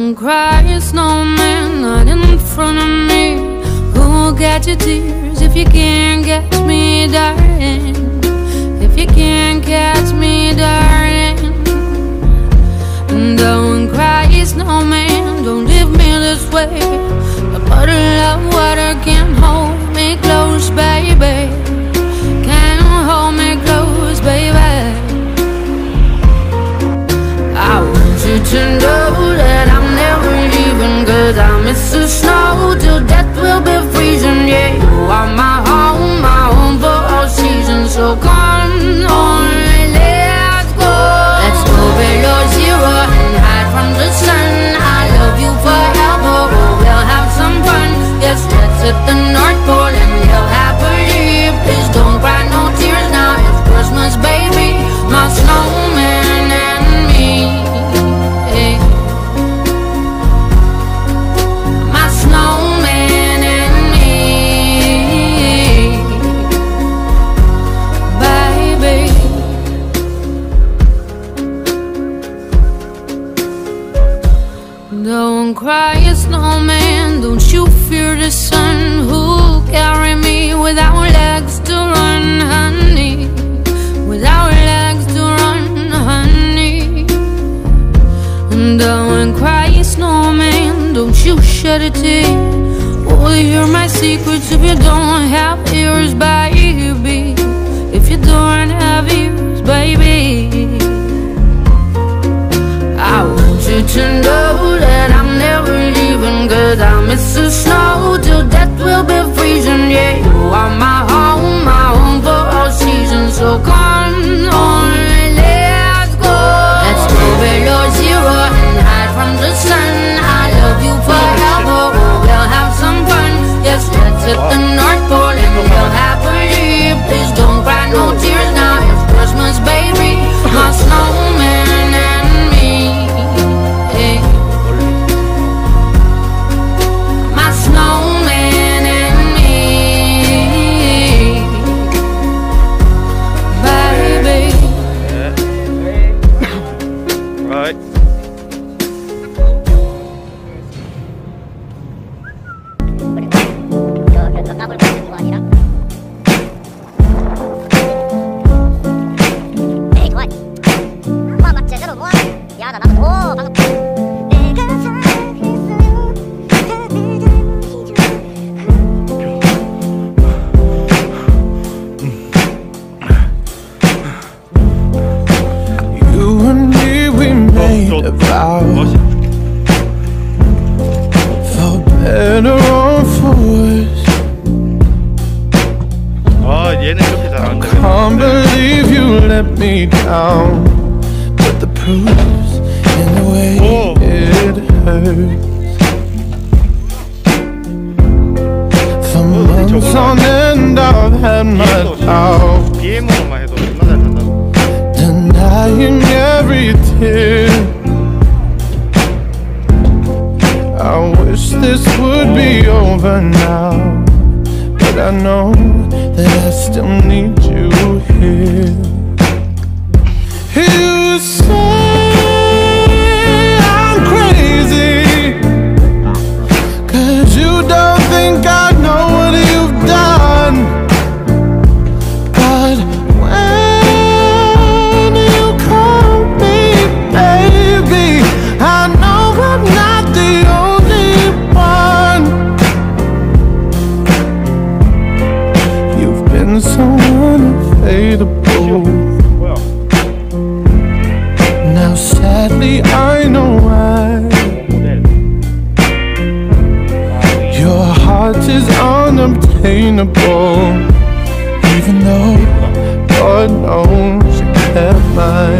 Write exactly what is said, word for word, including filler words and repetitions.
Don't cry, snowman, not in front of me. Who'll get your tears if you can't catch me, darling? If you can't catch me, darling. Don't cry, snowman, don't leave me this way. A bottle of water can't hold me close, baby. Can't hold me close, baby. I want you to know that I'm never leaving, 'cause I miss the snow till death will be freezing. Yeah, you are my home, my home for all seasons. So come on, let's go. Let's go below zero and hide from the sun. I love you forever, oh, we'll have some fun. Yes, let's hit the North Pole and live happily. Please don't cry no tears now, it's Christmas, baby. My snowman and me, hey. My snowman and me, baby. Don't cry, snowman, don't you fear the sun. Who'll carry me without legs to run, honey? Without legs to run, honey. Don't cry, snowman, don't you shed a tear. Oh, hear my secrets if you don't have ears, baby. If you don't have ears, baby. I want you to know that I'm never leaving, 'cause I miss the snow till death will be freezing. Yeah, you are my home, my home for all seasons. So come on, let's go. Let's go below zero and hide from the sun. I love you forever, oh, we'll have some fun. Yes, let's hit the North Pole and live happily. Please don't cry no tears now, it's Christmas, baby. My snowman and me, hey. My snowman and me, baby. Right. 에이 그만. 엄마 막 제대로 모아. 야 나 나도 오 방금. 내가 잘했어요. 다들 잘못이죠. You and me, we made a vow, for better or for worse. 아 얘는 이렇게 잘 안 돼. Can't believe you let me down, but the proof's in the way Oh. it hurts. For months on end I've had my doubts, 비엠으로만 해도 얼마나 잘 산다. denying every tear. I wish this would be over now, but I know that I still need you here. You say I'm crazy, 'cause you don't think I know what you've done. But when you call me baby, I know I'm not the only one. You've been so unfadable. 뭐야? Now sadly I know why. 모델. Your heart is unobtainable, even though God knows you kept mine.